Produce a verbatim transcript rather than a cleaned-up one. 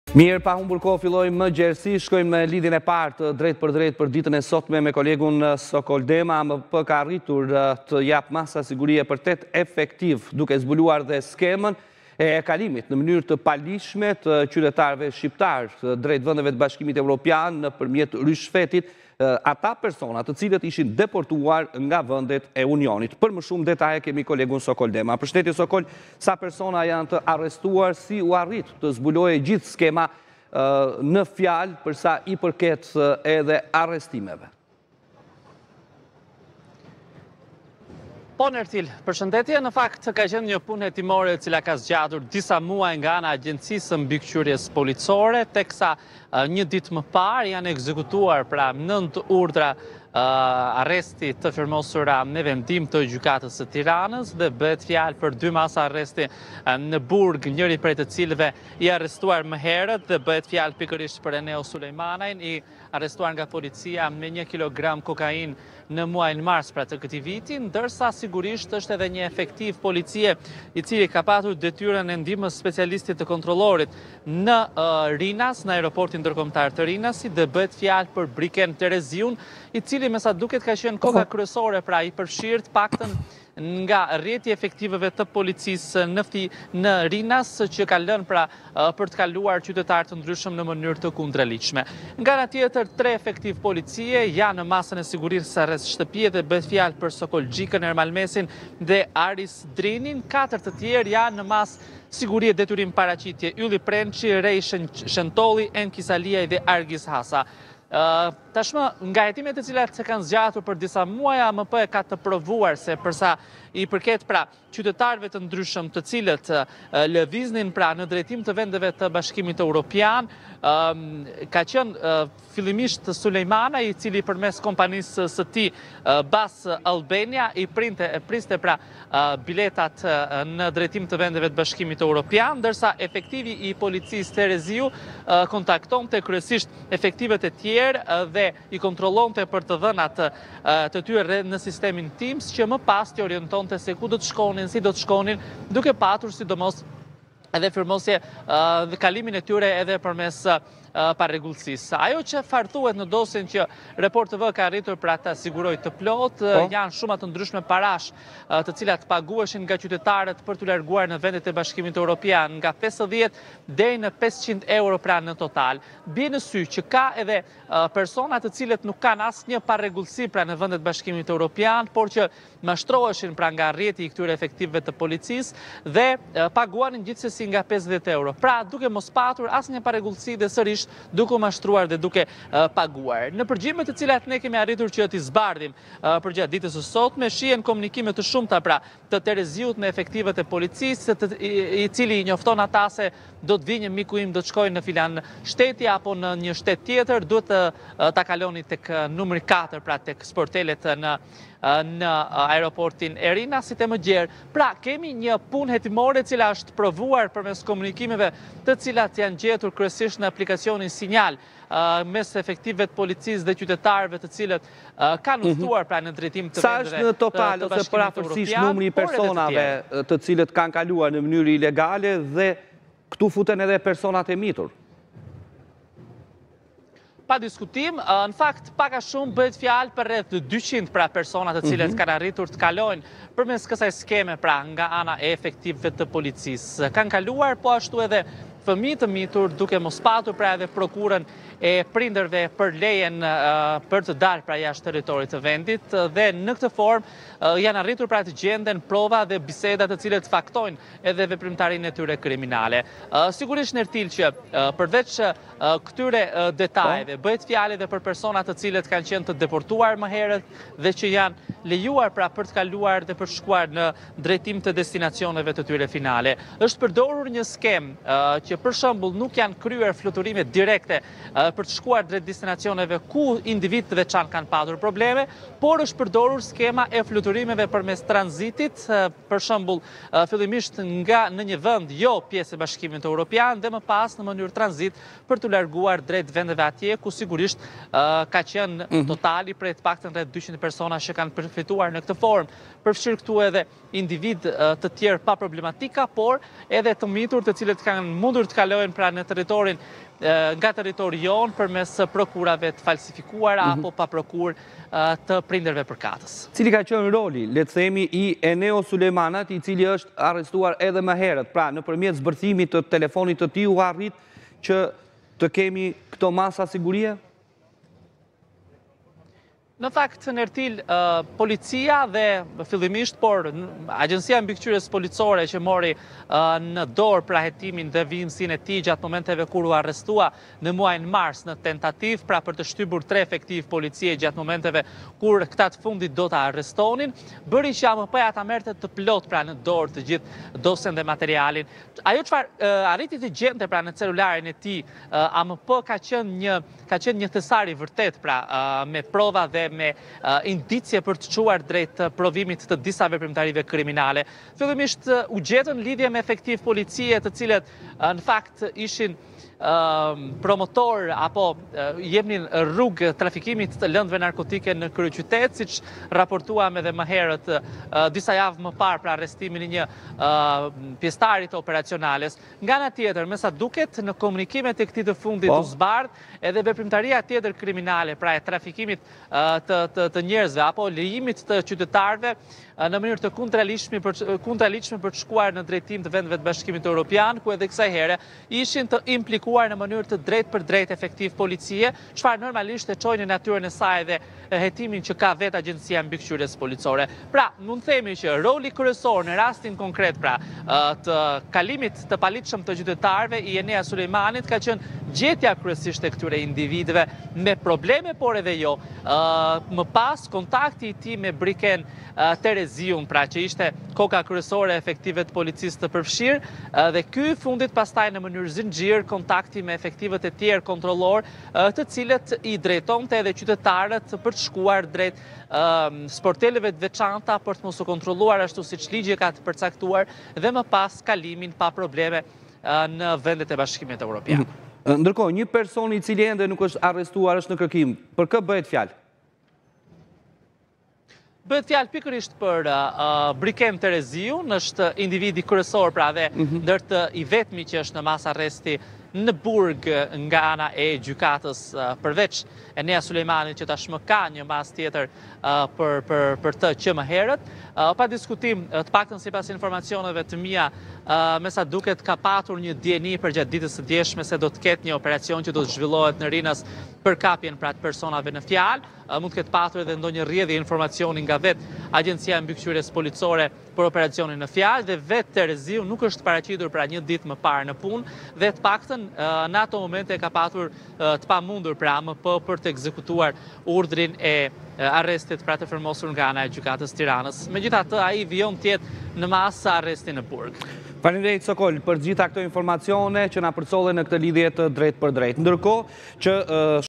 Mirë, pa humbur kohë fillojmë më gjerësi, shkojmë me lidhjen e parë drejt për drejt për ditën e sotme me kolegun Sokol Dema. M P ka arritur të jap masa sigurie për tet efektiv, duke zbuluar dhe skemën e kalimit në mënyrë të palishme të qytetarëve shqiptar drejt vendeve të Bashkimit Evropian nëpërmjet rishfetit ata persona të cilët ishin deportuar nga vendet e Unionit. Për më shumë detaje kemi kolegun Sokol Dema. Përshëndetje Sokol, sa persona janë të arrestuar, si u arrit të zbulojë gjithë skema në fjalë përsa i përket edhe arrestimeve? Po Nertil, përshëndetje, në fakt ka qenë një punë hetimore e cila ka zgjatur disa muaj nga ana e Agjencisë Mbikëqyrjes Policore, teksa një ditë më parë janë ekzekutuar pra nëntë urdhra arresti të firmosura në vendim të gjykatës së Tiranës dhe bëhet fjalë për dy masa arresti në Burg, njëri prej të cilëve i arrestuar më herët dhe bëhet fjalë pikërisht për Eneo Sulejmanajin, i arrestuar nga policia me një kilogram kokain në muajin mars pra të këtij viti, ndërsa sigurisht është edhe një efektiv policie i cili ka patur detyrën e ndihmës specialistit të kontrollorit në uh, Rinas, në aeroportin ndërkombëtar të Rinasit, dhe bëhet fjalë për Briken Tereziun, i cili me sa duket ka qenë koka kryesore, pra i përfshirë paktën nga rrjeti efektiveve të policisë në, në Rinas që ka lënë pra për të kaluar qytetarë të ndryshëm në mënyrë të kundërligjshme. Nga ana tjetër, tre efektiv policie janë në masën e sigurisë rreth shtëpie dhe bëhet fjalë për Sokol Xhikën, Ermal-Mesin dhe Aris Drinin. Katër të tjerë janë në masë sigurie detyrim paraqitje: Ylli Prençi, Rej Shentolli, Enki Saliaj dhe Argis Hasa. Uh, tashmë, nga hetimet e cilat se kanë zgjatur për disa muaja, M P ka të provuar se përsa i përket pra qytetarëve të ndryshëm të cilët uh, lëviznin pra në drejtim të vendeve të Bashkimit Evropian, um, ka qenë uh, fillimisht Sulejmana, i cili përmes kompanisë së tij uh, Bas Albania i printe e priste pra uh, biletat uh, në drejtim të vendeve të Bashkimit Evropian, ndërsa efektivi i policisë Tereziu uh, kontaktonte kryesisht efektivet e tjerë dhe i kontrollonte për të dhënat të tyre në sistemin Teams, që më pas të orientonte se ku do të shkonin, si do të shkonin, duke patur sidomos edhe firmosje dhe kalimin e tyre edhe përmes parregullsisë. Ajo që farthuhet në dosjen që Report T V ka arritur pra ta siguroj të plot, oh. janë shumë të ndryshme parash të cilat paguheshin nga qytetarët për të larguar në vendet e Bashkimit Evropian, nga pesëdhjetë deri në pesëqind euro pra në total. Bie në sy që ka edhe persona të cilët nuk kanë asnjë parregullsi pra në vendet e Bashkimit Evropian, por që mashtroheshin pra nga rrjeti i këtyre efektivëve të policisë dhe paguanin gjithsesi nga pesëdhjetë euro. Pra duke mos patur asnjë parregullsi dhe sërish duke mashtruar dhe duke uh, paguar. Në përgjithësinë të cilat ne kemi arritur që t'i zbardhim uh, përgjatë ditës së sotme, shihen komunikime të shumta pra të Tereziut me efektivet e policisë, të, i, i cili i njofton ata se do të vinë një miku im, do të shkojnë në filan shteti apo në një shtet tjetër, duhet të uh, ta kaloni tek uh, numri katër pra tek sportelet në në aeroportin e Rinasit e më gjerë. Pra, kemi një punë hetimore cila është provuar përmes komunikimeve të cilat janë gjetur kryesisht në aplikacionin Sinjal uh, mes efektivëve të policisë dhe qytetarëve të cilët uh, kanë udhëtuar pra në drejtim të vendeve. Sa është në total ose parafërsisht numri i personave të cilët kanë kaluar në mënyrë ilegale dhe këtu futen edhe personat e mitur? Pa diskutim, në fakt paka shumë bëhet fjalë për rreth dyqind pra persona të cilët kanë arritur të kalojnë përmes kësaj skeme pra nga ana e efektivëve të policisë. Kanë kaluar po ashtu edhe fëmijë të mitur, duke mos patur pra edhe prokurën e prindërve për lejen uh, për të dalë pra jashtë territorit të vendit, dhe në këtë formë uh, janë arritur pra të gjenden prova dhe biseda të cilët faktojnë edhe veprimtarinë e tyre kriminale. Uh, sigurisht Nertil që uh, përveç uh, këtyre uh, detajeve, bëhet fjalë edhe për persona të cilët kanë qenë të deportuar më herët dhe që janë lejuar pra për të kaluar dhe për të shkuar në drejtim të destinacioneve të tyre finale. Është përdorur një skem uh, që për shembull nuk janë kryer fluturime direkte uh, për të shkuar drejt destinacioneve ku individ të veçantë kanë patur probleme, por është përdorur skema e fluturimeve përmes tranzitit, uh, për shembull uh, fillimisht nga në një vend jo pjesë e Bashkimit Evropian dhe më pas në mënyrë tranzit për të larguar drejt vendeve atje ku sigurisht uh, ka qenë mm -hmm. totali prej të paktën rreth dyqind persona që kanë përfituar në këtë formë. Përfshirë këtu edhe individ uh, të tjerë pa problematika, por edhe të mitur të cilët kanë mundur mundur të kalojnë pra në territorin nga territori jonë përmes prokurave të falsifikuara mm -hmm. apo pa prokur të prindërve përkatës. Cili ka qenë roli, le të themi, i Eneo Sulejmanat, i cili është arrestuar edhe më herët, pra nëpërmjet zbërthimit të telefonit të tij u arrit që të kemi këto masa sigurie? Në fakt, në Ertil, policia dhe fillimisht, por Agjencia Mbikëqyrjes Policore që mori në dorë pra hetimin dhe vimësin e tij gjatë momenteve kur u arrestua në muajin mars në tentativ pra për të shtypur tre efektiv policie gjatë momenteve kur këta të fundit do të arrestonin, bëri që A M P-ja ta merrte të plot pra në dorë të gjithë dosjen dhe materialin. Ajo çfarë arriti të gjente pra në celularin e tij, A M P ka qenë një ka qenë një thesar i vërtet pra me prova dhe me uh, indicje për të quar drejt uh, provimit të disa veprimtarive kriminale. Fillimisht uh, u gjetën lidhje me efektiv policie të cilët uh, në fakt ishin uh, promotor apo uh, jepnin rrugë trafikimit të lëndëve narkotike në kryeqytet, siç raportuam edhe më herët uh, disa javë më parë për arrestimin e një uh, pjesëtari të operacionales. Nga ana tjetër, me sa duket në komunikimet e këtij të fundit u zbardh edhe veprimtaria tjetër kriminale, pra e trafikimit uh, të, të, të njerëzve apo lejimit të qytetarëve në mënyrë të kontraligjshme për kontraligjshme për të shkuar në drejtim të vendeve të Bashkimit Evropian, ku edhe kësaj here ishin të implikuar në mënyrë të drejtë për drejtë efektiv policie, çfarë normalisht e çojnë në natyrën e saj dhe hetimin që ka vetë Agjencia Mbikëqyrjes Policore. Pra, mund themi që roli kryesor në rastin konkret pra të kalimit të palitshëm të qytetarëve i Enea Sulejmanit ka qenë gjetja kryesisht e këtyre individëve me probleme, por edhe jo. Më pas kontakti i tij me Briken Tereziun, pra që ishte koka kryesore efektive të policisë të përfshirë, dhe ky fundit pastaj në mënyrë zinxhir kontakti me efektivët e tjerë kontrollor, të cilët i drejtonte edhe qytetarët për të shkuar drejt sporteleve të veçanta për të mos u kontrolluar ashtu siç ligji ka të përcaktuar dhe më pas kalimin pa probleme në vendet e Bashkimit Evropian. Ndërkohë, një person i cili ende nuk është arrestuar është në kërkim, për kë bëhet fjalë? Bëhet fjalë pikërisht për uh, Briken Tereziun, është individi kryesor pra dhe mm -hmm. ndër të i vetmi që është në mas arresti në burg nga ana e gjykatës uh, përveç Enea Sulejmanit që tashmë ka një mas tjetër uh, për, për, për të që më herët. Uh, pa diskutim, uh, të paktën sipas informacioneve të mia, uh, me sa duket ka patur një dieni për gjatë ditës së djeshme se do të ketë një operacion që do të zhvillohet në Rinas për kapjen pra të personave në fjalë. Uh, mund të ketë patur edhe ndonjë rrjedhje informacioni nga vetë Agjencia Mbikëqyrjes Policore për operacionin në fjalë dhe vetë Tereziu nuk është paraqitur pra një ditë më parë në punë dhe të paktën në ato momente ka patur të pamundur pra A M P për të ekzekutuar urdhrin e arrestit pra të firmosur nga ana e gjykatës Tiranës. Megjithatë, ai vijon tjetë në masë arresti në burg. Faleminderit Sokol për gjitha këto informacione që na përcollen në këtë lidhje të drejtë për drejtë. Ndërkohë që